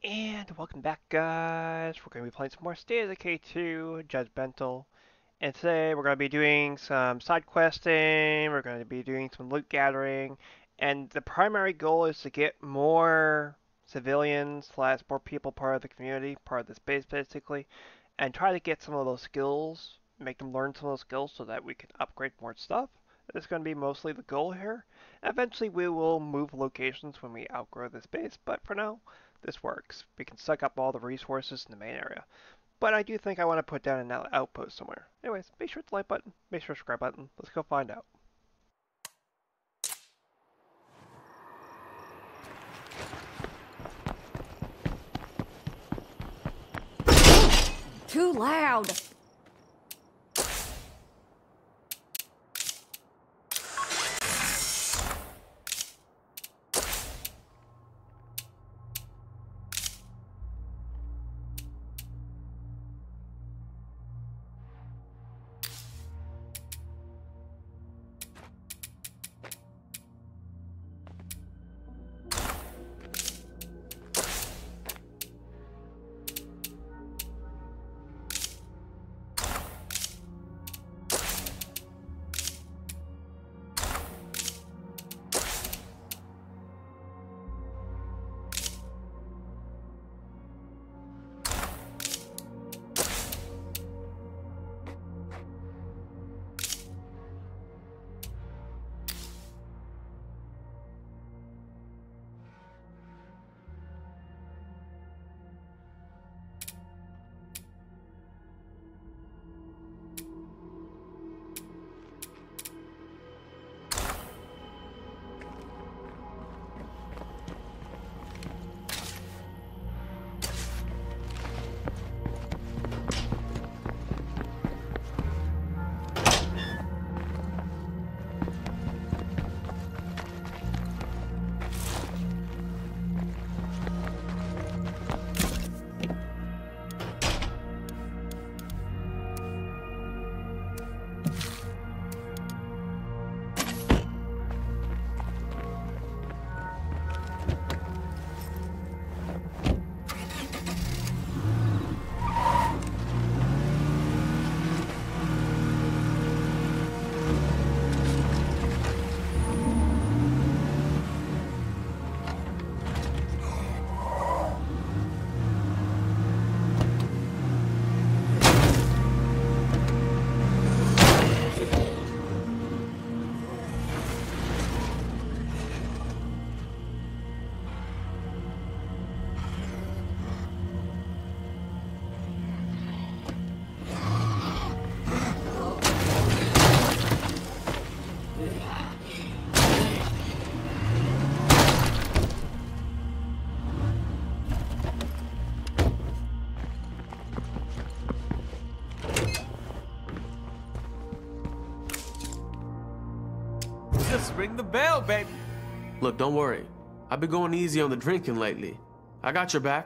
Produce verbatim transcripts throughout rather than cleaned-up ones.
And welcome back, guys. We're going to be playing some more State of Decay two, Judgmental. And today we're going to be doing some side questing, we're going to be doing some loot gathering, and the primary goal is to get more civilians slash more people part of the community, part of this base basically, and try to get some of those skills, make them learn some of those skills so that we can upgrade more stuff. That's going to be mostly the goal here. Eventually we will move locations when we outgrow this base, but for now, this works. We can suck up all the resources in the main area. But I do think I want to put down an out- outpost somewhere. Anyways, make sure to like button, make sure to subscribe button. Let's go find out. Too loud. Just ring the bell, baby. Look, don't worry. I've been going easy on the drinking lately. I got your back.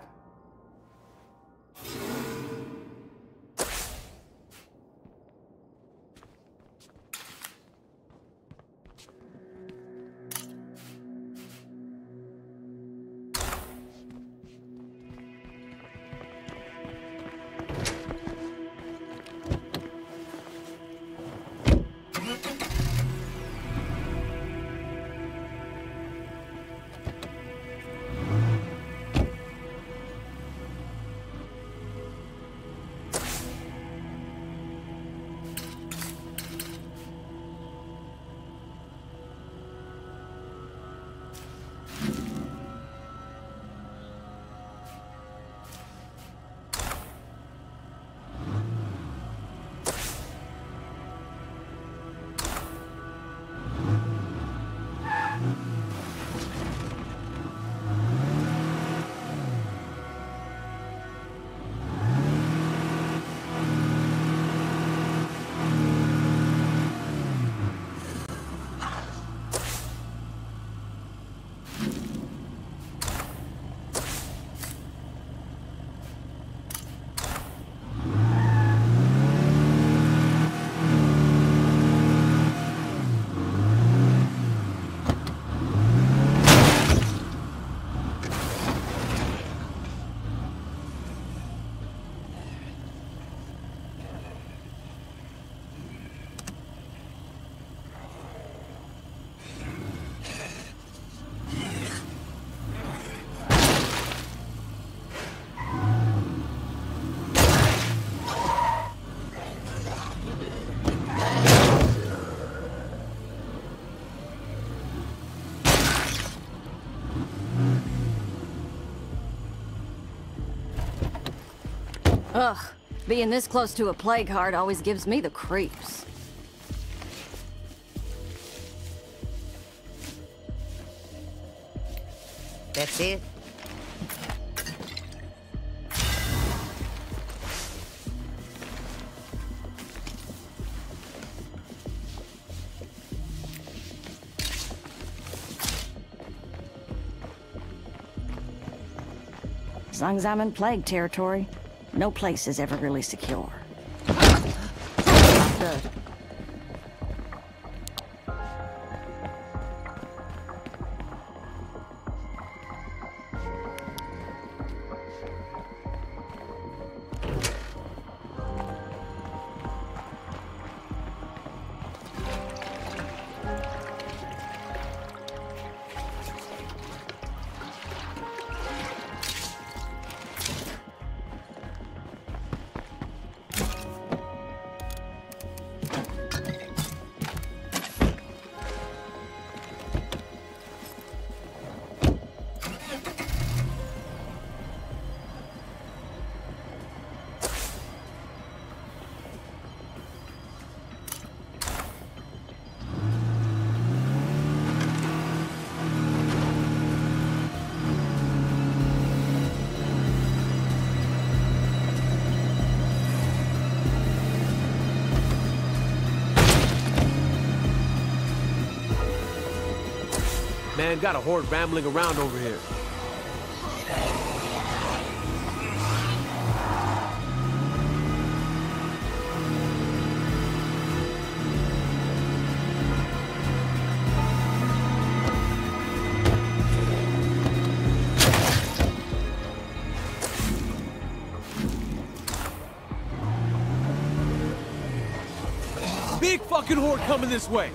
Ugh, being this close to a plague heart always gives me the creeps. That's it? As long as I'm in plague territory, no place is ever really secure. Good. Man, got a horde rambling around over here. Big fucking horde coming this way.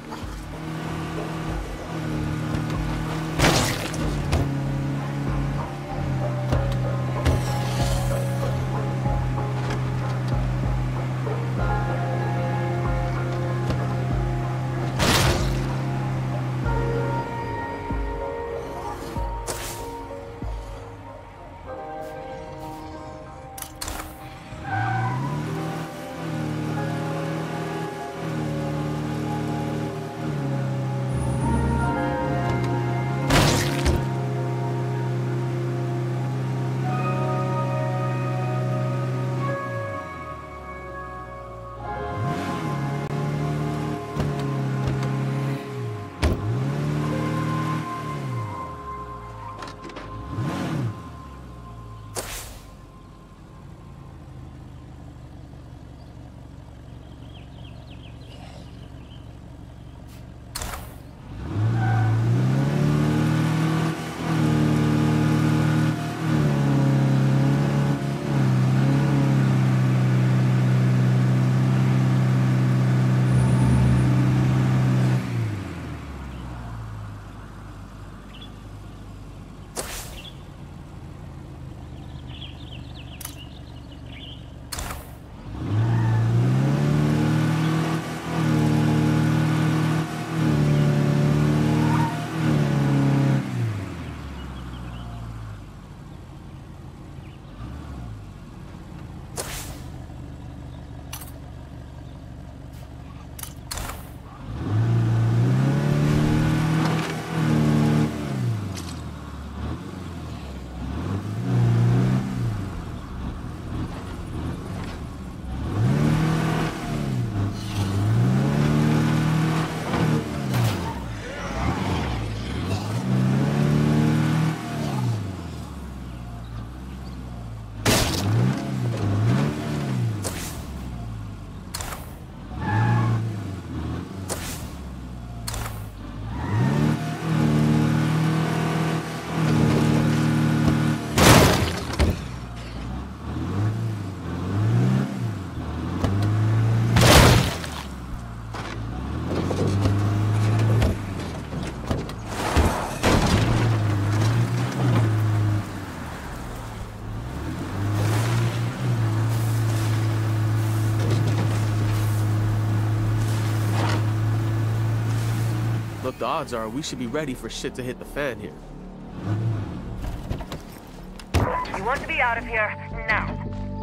Look, the odds are we should be ready for shit to hit the fan here. You want to be out of here now.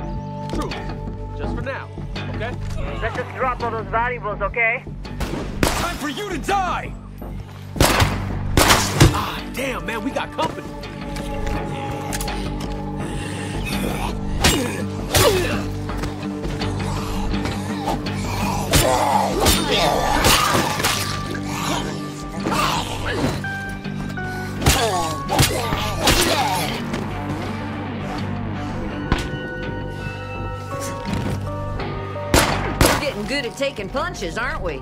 Truth. Just for now, okay? Let's just drop all those valuables, okay? Time for you to die! Ah, damn, man, we got company. We're getting good at taking punches, aren't we?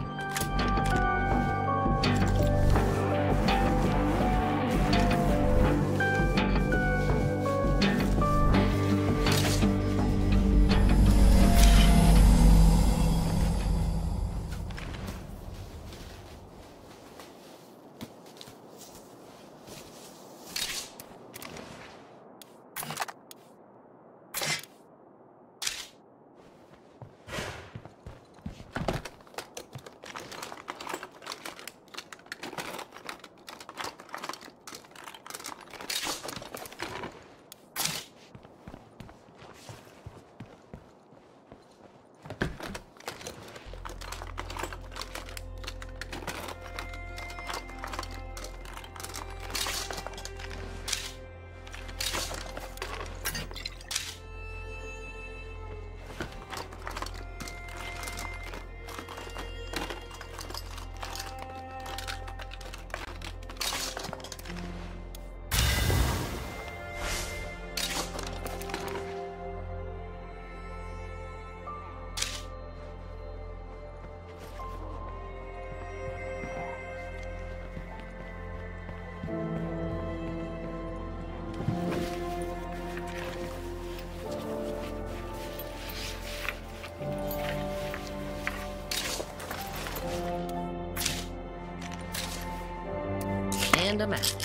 And a map.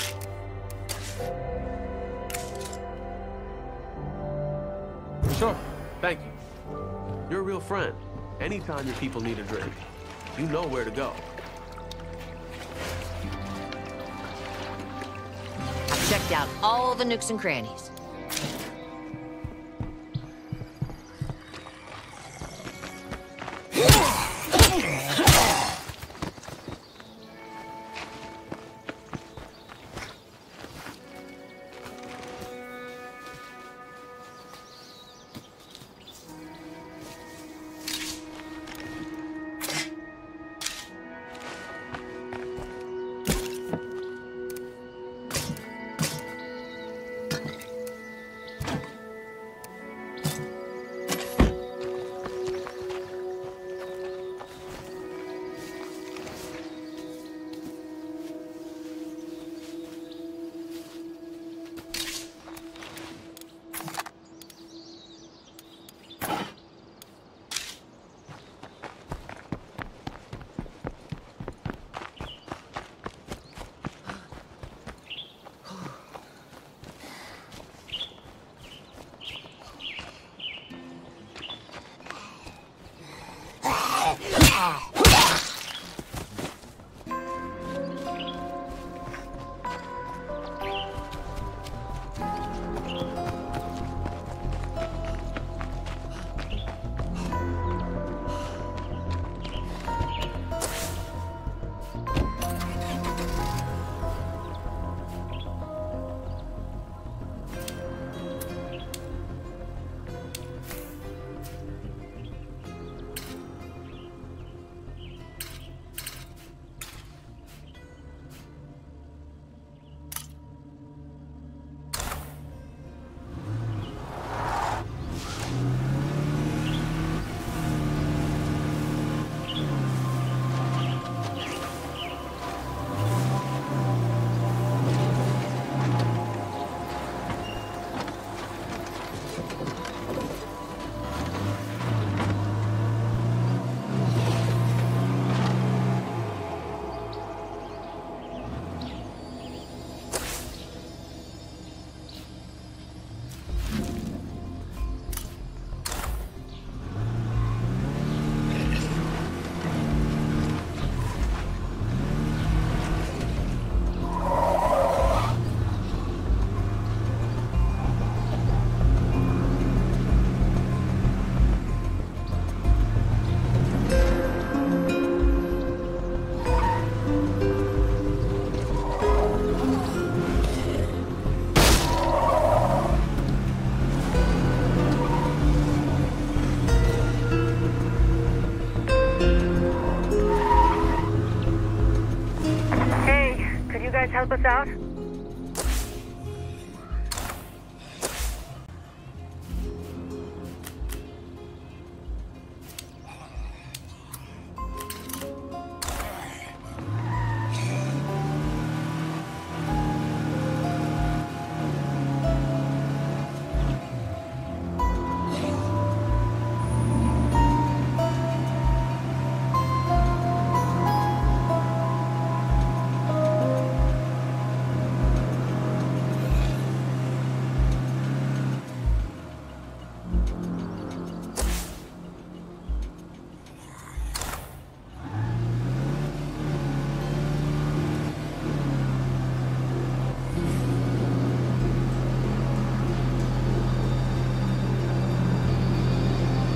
Sure, thank you. You're a real friend. Anytime your people need a drink, you know where to go. I've checked out all the nooks and crannies.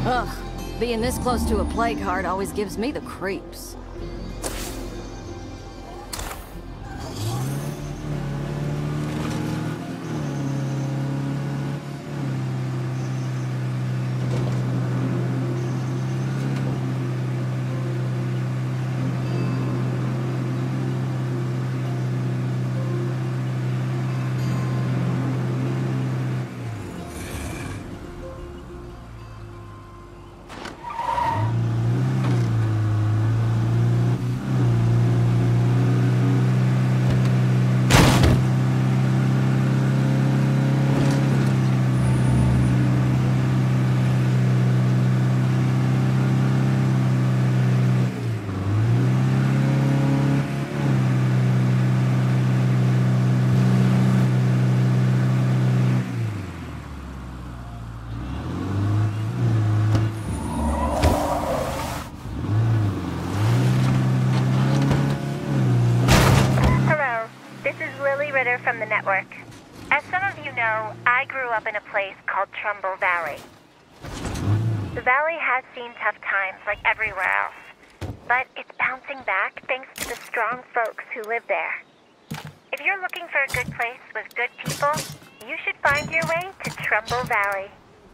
Ugh, being this close to a plague heart always gives me the creeps. From the network. As some of you know, I grew up in a place called Trumbull Valley. The valley has seen tough times like everywhere else, but it's bouncing back thanks to the strong folks who live there. If you're looking for a good place with good people, you should find your way to Trumbull Valley.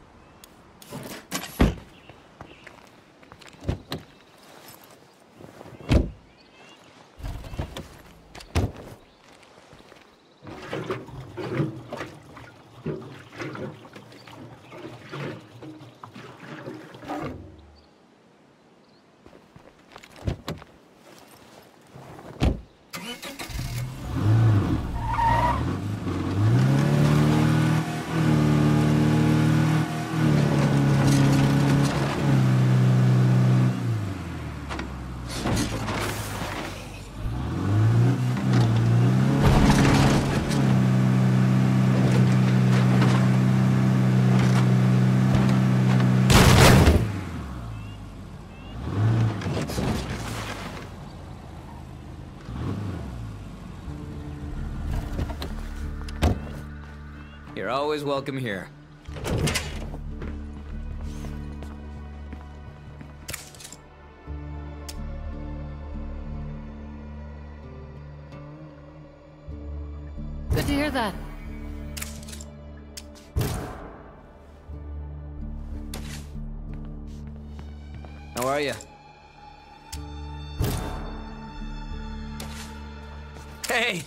You're always welcome here. Good to hear that. How are you? Hey!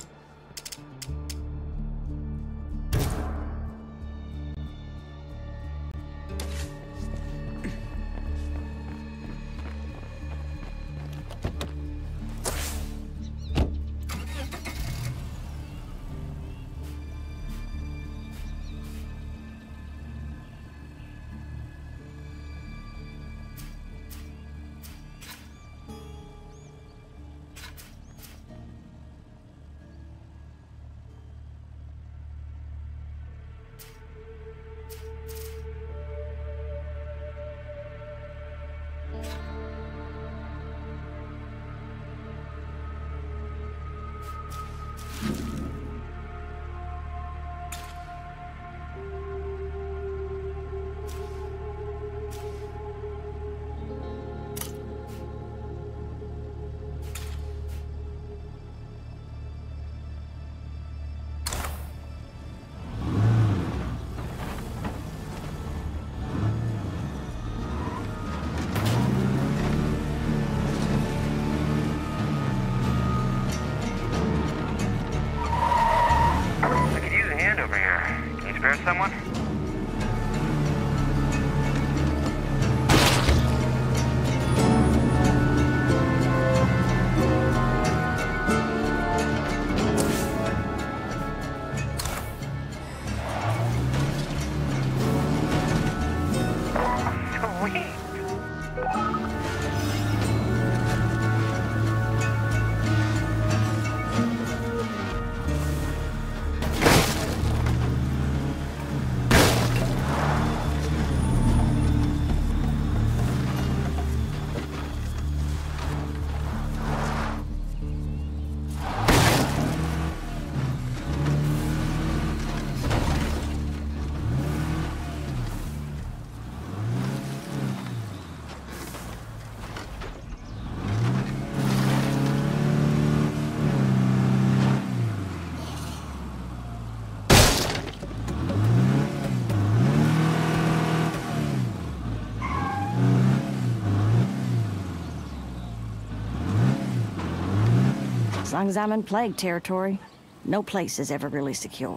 long as I'm in plague territory, no place is ever really secure.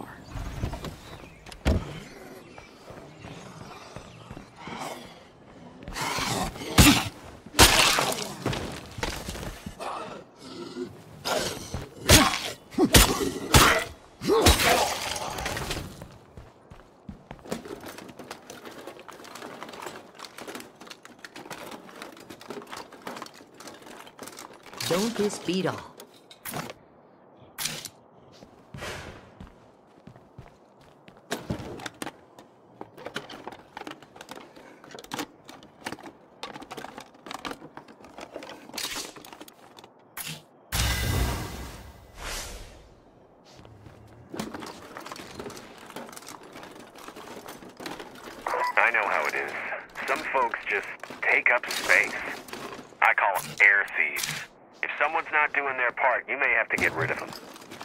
Don't this beat all? I know how it is. Some folks just take up space. I call them air thieves. If someone's not doing their part, you may have to get rid of them.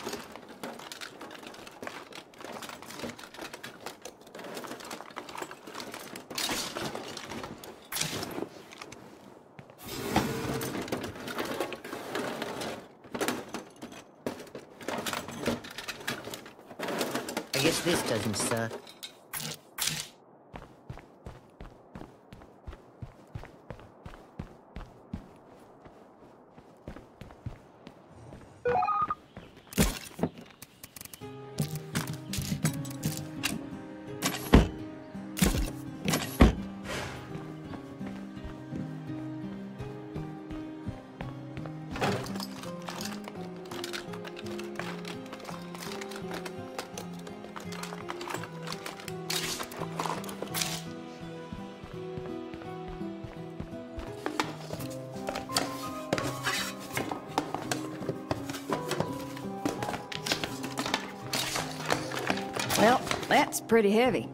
I guess this doesn't suck. Well, that's pretty heavy.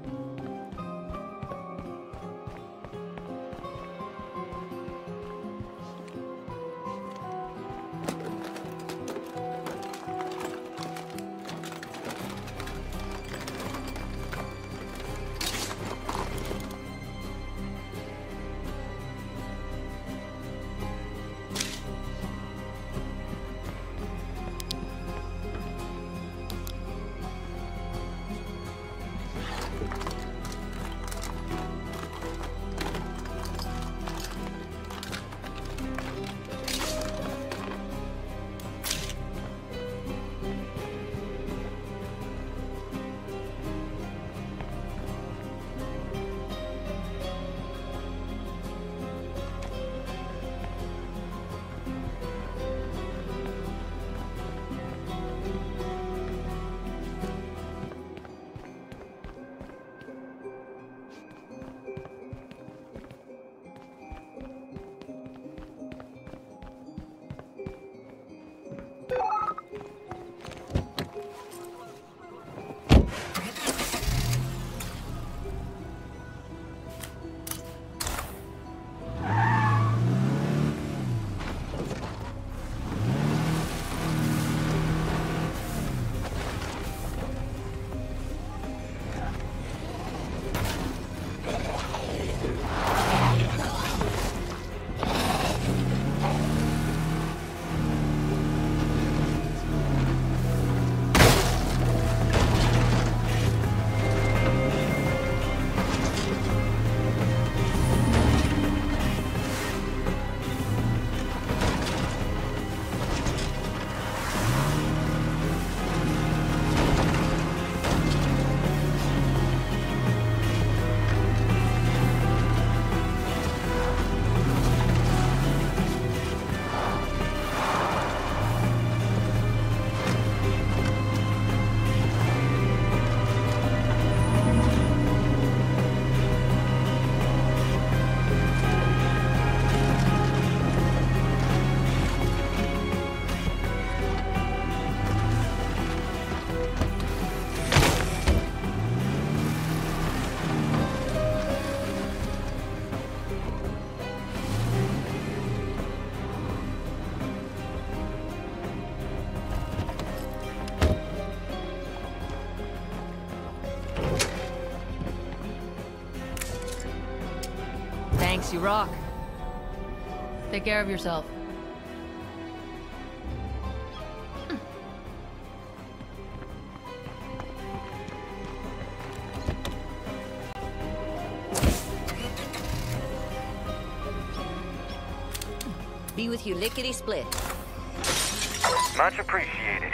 Thanks, you rock. Take care of yourself. Be with you lickety-split. Much appreciated.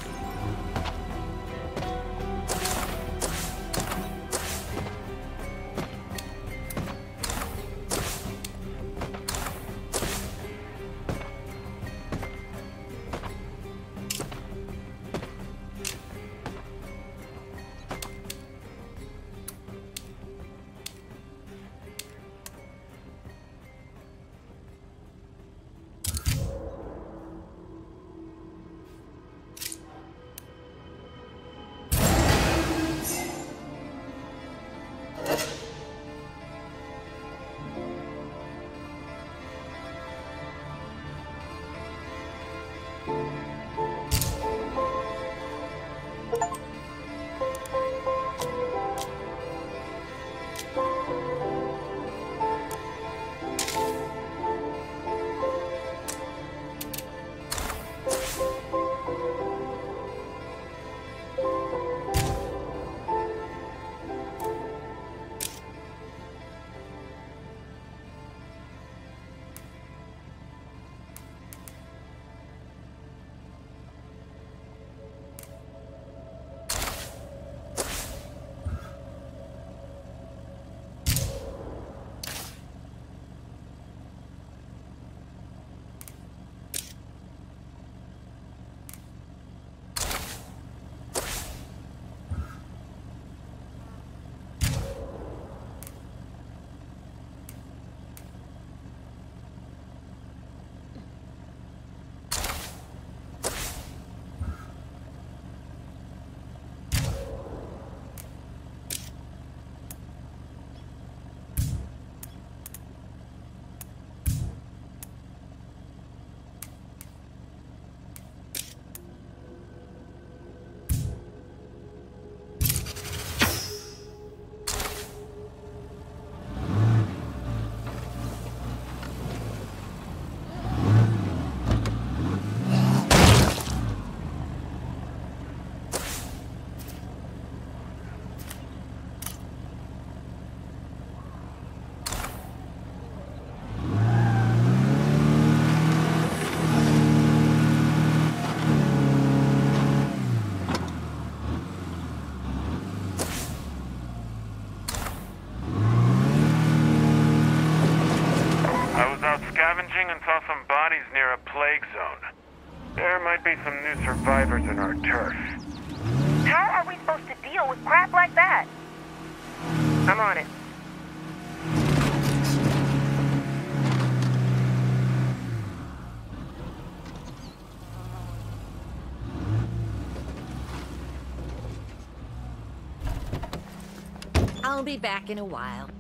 Scavenging and saw some bodies near a plague zone. There might be some new survivors in our turf. How are we supposed to deal with crap like that? I'm on it. I'll be back in a while.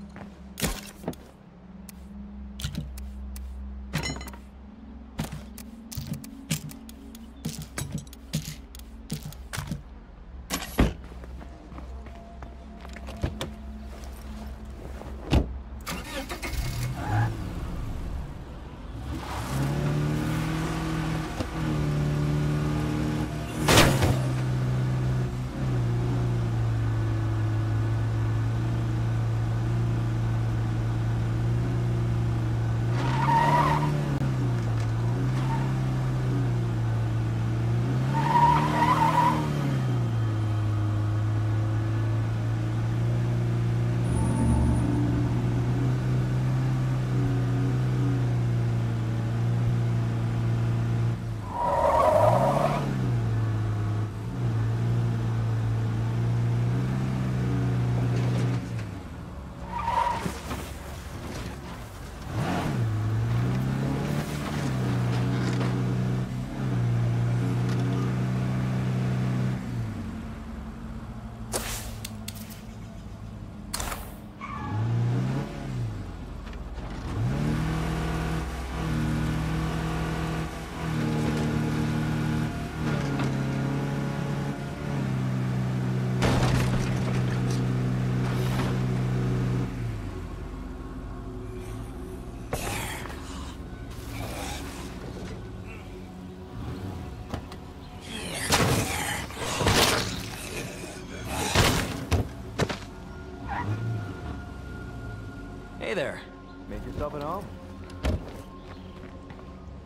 Hey there. Made yourself at home?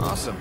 Awesome.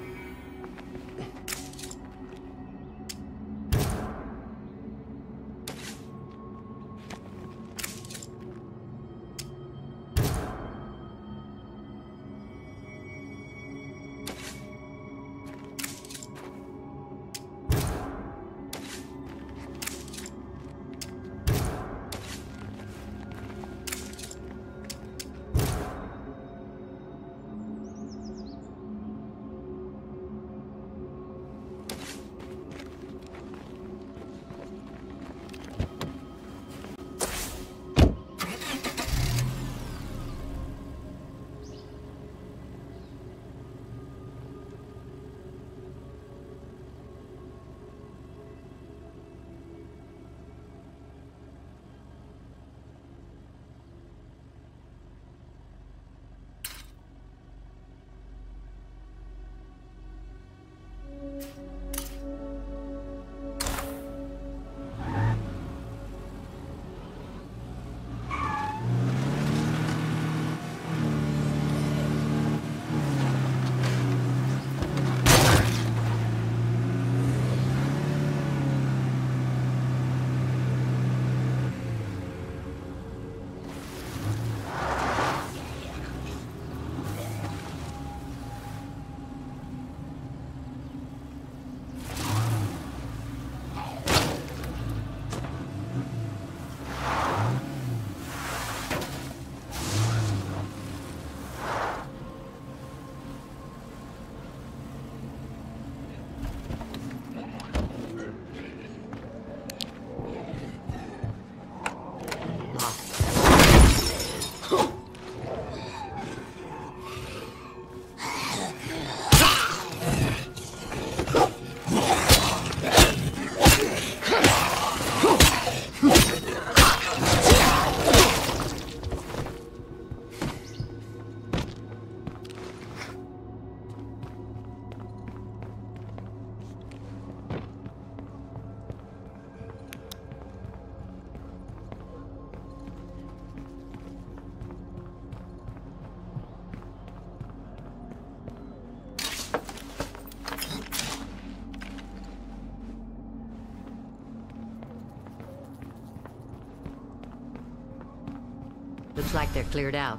Looks like they're cleared out.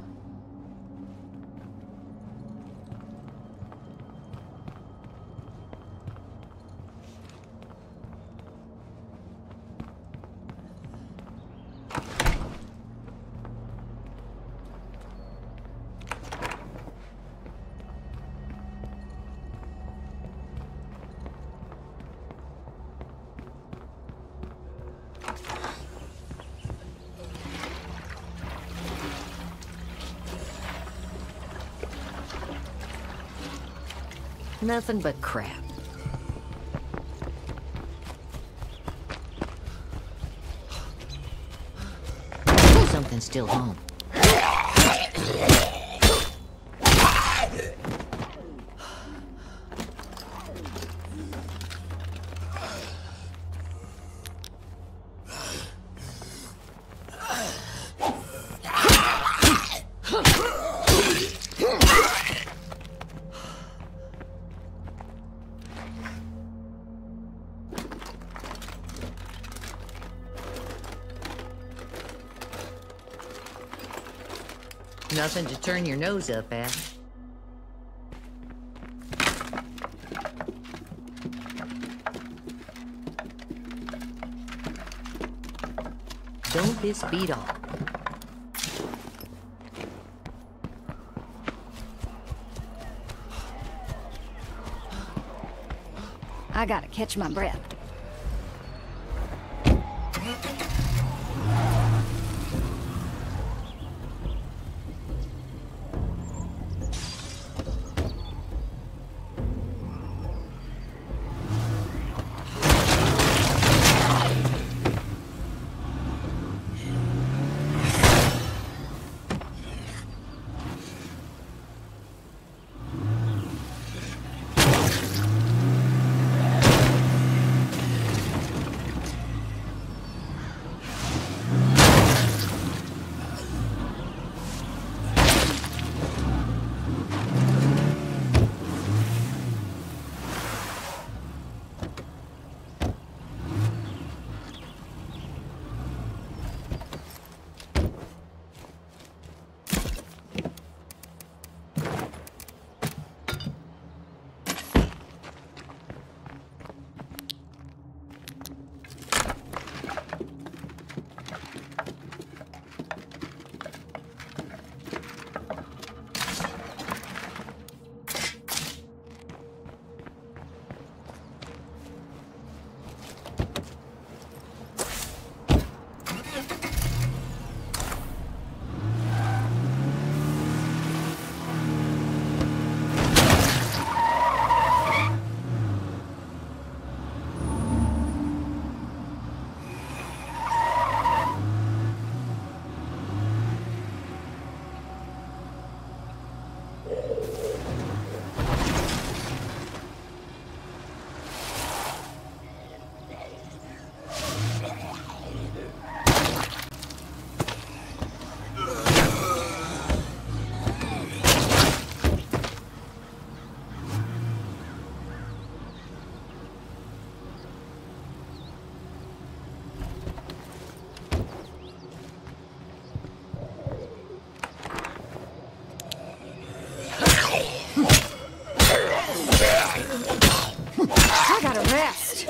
Nothing but crap. Something's still home. Nothing to turn your nose up at. Don't piss beat off. I gotta catch my breath. best.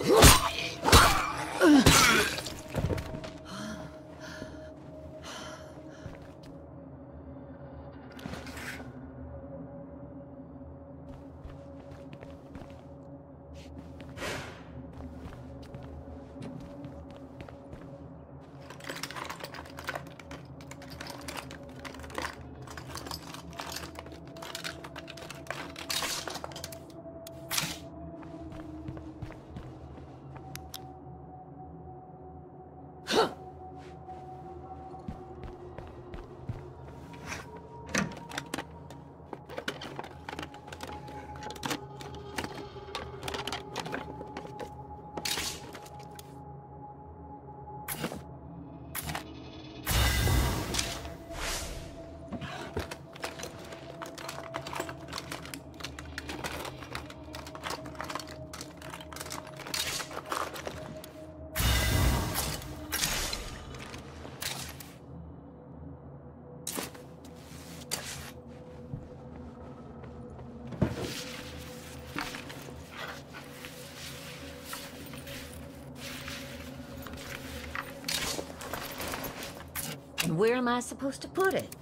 And where am I supposed to put it?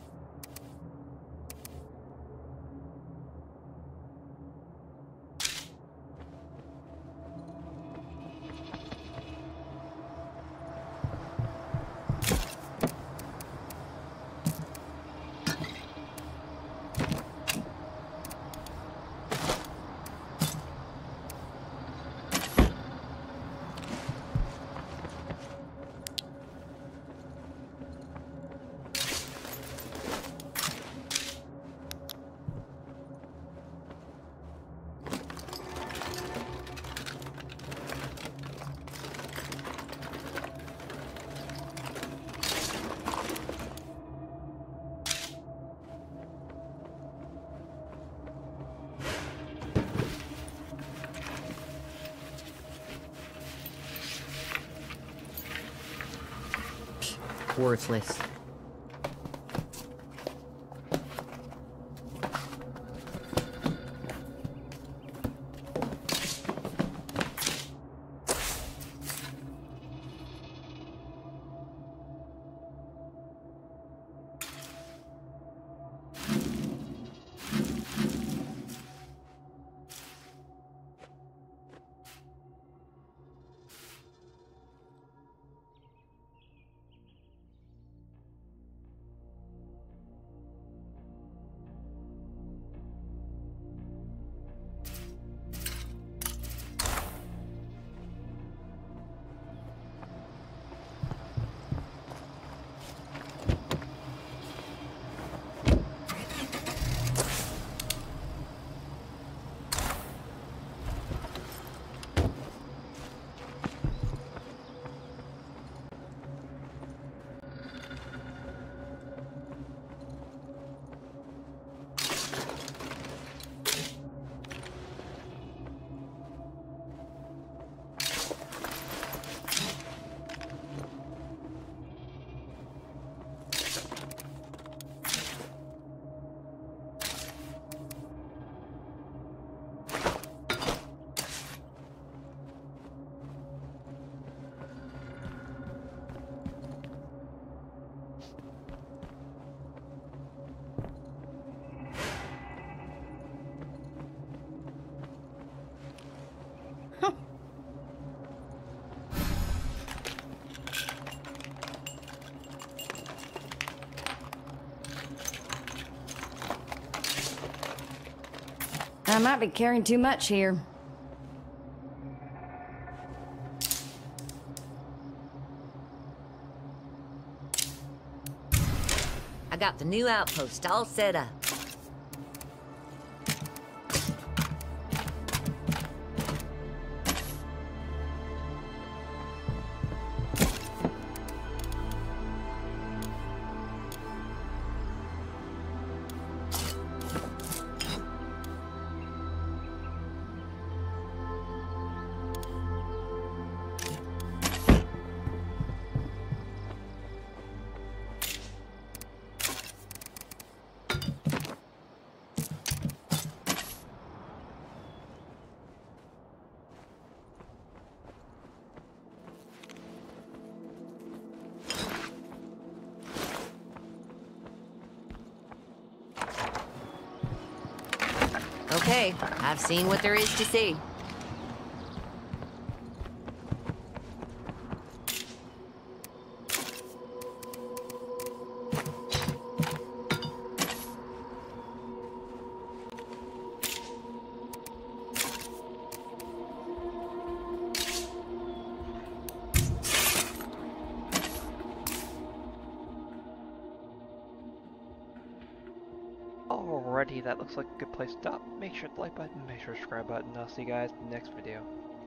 Worthless. I might be carrying too much here. I got the new outpost all set up. Okay, I've seen what there is to see. Alrighty, that looks like a good place to stop. Make sure to like button, make sure to subscribe button, and I'll see you guys in the next video.